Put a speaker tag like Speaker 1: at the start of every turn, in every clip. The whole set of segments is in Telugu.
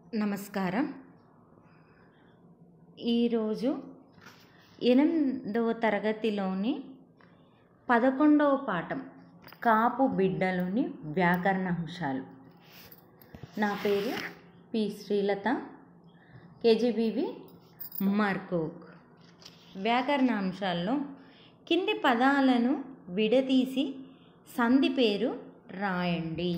Speaker 1: నమస్కారం. ఈరోజు 8వ తరగతిలోని 11వ పాఠం కాపు బిడ్డలోని వ్యాకరణ అంశాలు. నా పేరు పి శ్రీలత, కేజీబీవి మార్కోక్. వ్యాకరణ అంశాల్లో కింది పదాలను విడదీసి సంధి పేరు రాయండి.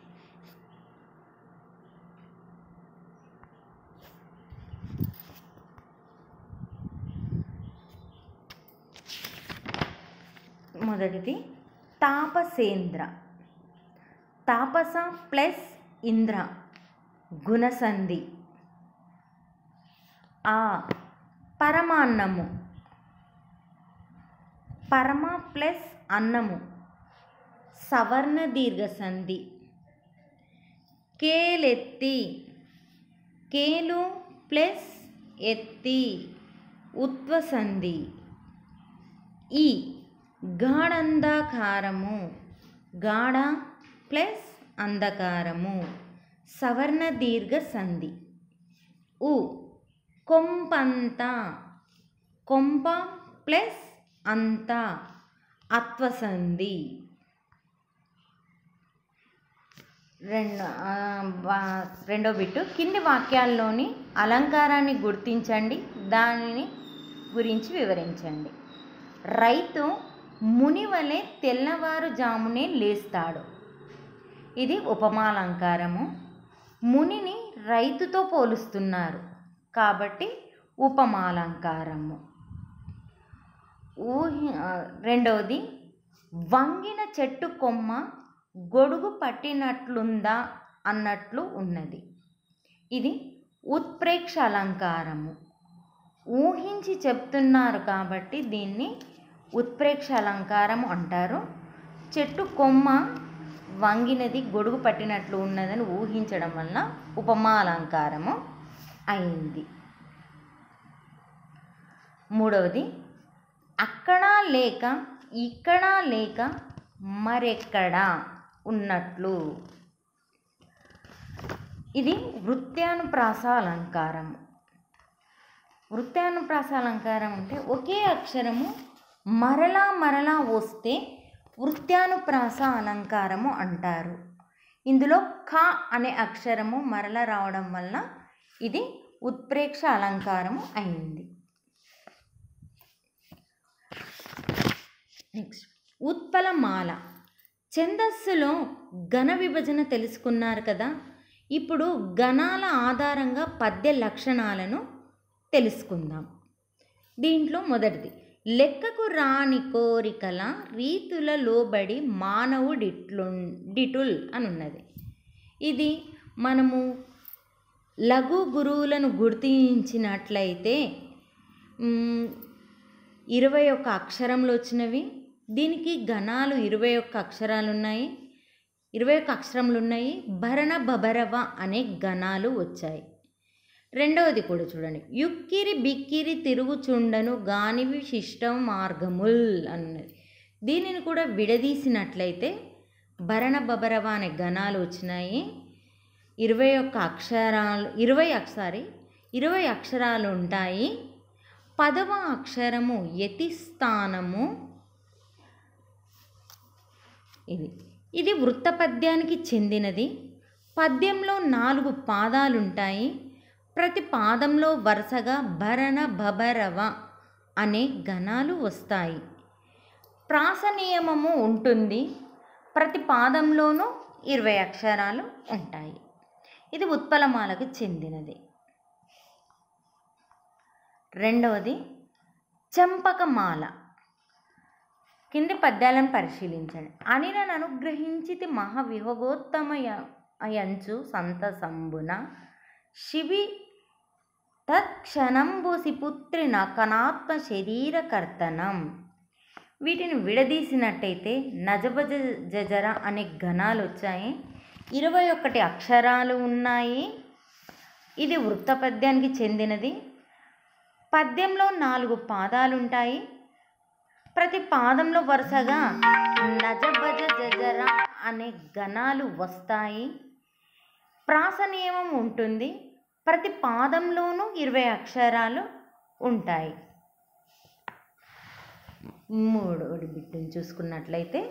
Speaker 1: మొదటిది తాపసేంద్ర. తాపస ప్లస్ ఇంద్ర గుణసంధి. ఆ పరమాన్నము. పరమ ప్లస్ అన్నము సవర్ణ దీర్ఘ సంధి. కేలెత్తి. కేలు ప్లస్ ఎత్తి ఉత్వసంధి. ఈ గాఢంధకారము. గాఢ ప్లస్ అంధకారము సవర్ణ దీర్ఘ సంధి. ఉ కొంపంత. కొంప ప్లస్ అంత అత్వసంధి. రెండో బిట్టు కింది వాక్యాల్లోని అలంకారాన్ని గుర్తించండి, దానిని గురించి వివరించండి. రైతు మునివలె తెల్లవారుజామునే లేస్తాడు. ఇది ఉపమాలంకారము. మునిని రైతుతో పోలుస్తున్నారు కాబట్టి ఉపమాలంకారము. రెండవది వంగిన చెట్టు కొమ్మ గొడుగు పట్టినట్లుందా అన్నట్లు ఉన్నది. ఇది ఉత్ప్రేక్ష అలంకారము. ఊహించి చెప్తున్నారు కాబట్టి దీన్ని ఉత్ప్రేక్ష అలంకారం అంటారు. చెట్టు కొమ్మ వంగినది గొడుగు పట్టినట్లు ఉన్నదని ఊహించడం వల్ల ఉపమాలంకారము అయింది. మూడవది అక్కడ లేక ఇక్కడ లేక మరెక్కడ ఉన్నట్లు. ఇది వృత్యానుప్రాస అలంకారము. వృత్యానుప్రాస అలంకారం అంటే ఒకే అక్షరము మరలా మరలా వస్తే వృత్యానుప్రాస అలంకారము అంటారు. ఇందులో క అనే అక్షరము మరలా రావడం వల్ల ఇది ఉత్ప్రేక్ష అలంకారము అయింది. నెక్స్ట్ ఉత్పలమాల. ఛందస్సులో గణ విభజన తెలుసుకున్నారు కదా. ఇప్పుడు గణాల ఆధారంగా పద్య లక్షణాలను తెలుసుకుందాం. దీంట్లో మొదటిది లెక్కకు రాని కోరికల రీతుల లోబడి మానవుడిటుల్ అని ఉన్నది. ఇది మనము లఘు గురువులను గుర్తించినట్లయితే 21 అక్షరములు వచ్చినవి. దీనికి గణాలు 21 అక్షరాలు ఉన్నాయి, 21 అక్షరములు ఉన్నాయి. భరణ బభరవ అనే గణాలు వచ్చాయి. రెండవది కూడా చూడండి. యుక్కిరి బిక్కిరి తిరుగుచుండను గానివి శిష్టం మార్గముల్ అన్నది. దీనిని కూడా విడదీసినట్లయితే భరణ బభరవ అనే గణాలు వచ్చినాయి. 20 అక్షరాలు ఉంటాయి. 10వ అక్షరము యతిస్థానము. ఇది వృత్త పద్యానికి చెందినది. పద్యంలో 4 పాదాలుంటాయి. ప్రతి పాదంలో వరుసగా భరణ బభరవ అనే గణాలు వస్తాయి. ప్రాస నియమము ఉంటుంది. ప్రతి పాదంలోనూ 20 అక్షరాలు ఉంటాయి. ఇది ఉత్పలమాలకు చెందినది. రెండవది చంపకమాల. కింది పద్యాలను పరిశీలించండి. అనినను అనుగ్రహించితి మహావిహోగోత్తమయంచు సంతసంబున శివి తత్క్షణంబుసి పుత్రిన కనాత్మ శరీర కర్తనం. వీటిని విడదీసినట్టయితే నజబజ జజర అనే గణాలు వచ్చాయి. 21 అక్షరాలు ఉన్నాయి. ఇది వృత్త పద్యానికి చెందినది. పద్యంలో 4 పాదాలుంటాయి. ప్రతి పాదంలో వరుసగా నజబజ జజర అనే గణాలు వస్తాయి. ప్రాస నియమం ఉంటుంది. ప్రతి పాదంలోనూ 20 అక్షరాలు ఉంటాయి. మూడోది బిట్టును చూసుకున్నట్లయితే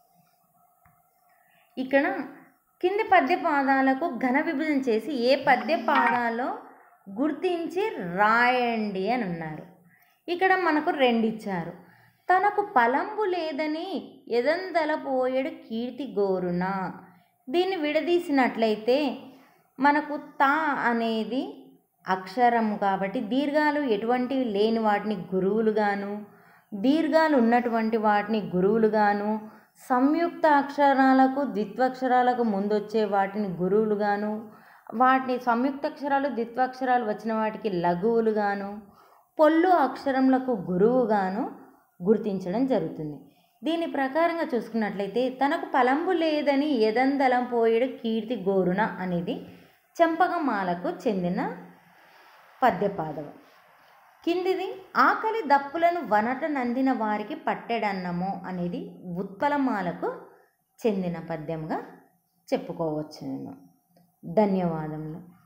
Speaker 1: ఇక్కడ కింది పద్య పాదాలకు ఘన విభజన చేసి ఏ పద్య పాదాలో గుర్తించి రాయండి అని అన్నారు. ఇక్కడ మనకు 2 ఇచ్చారు. తనకు పలంబు లేదని ఎదందల పోయెడు కీర్తి గోరున. దీన్ని విడదీసినట్లయితే మనకు తా అనేది అక్షరము కాబట్టి దీర్ఘాలు ఎటువంటివి లేని వాటిని గురువులుగాను, దీర్ఘాలు ఉన్నటువంటి వాటిని గురువులుగాను, సంయుక్త అక్షరాలకు ద్విత్వక్షరాలకు ముందొచ్చే వాటిని గురువులుగాను, వాటిని సంయుక్త అక్షరాలు ద్విత్వాక్షరాలు వచ్చిన వాటికి లఘువులుగాను, పొల్లు అక్షరములకు గురువుగాను గుర్తించడం జరుగుతుంది. దీని ప్రకారంగా చూసుకున్నట్లయితే తనకు పలంబు లేదని ఎదందలం పోయేడు కీర్తి గోరున అనేది చెంపకమాలకు చెందిన పద్యపాదం. కిందిది ఆకలి దప్పులను వనట నందిన వారికి పట్టెడన్నము అనేది ఉత్పలమాలకు చెందిన పద్యంగా చెప్పుకోవచ్చు. ధన్యవాదములు.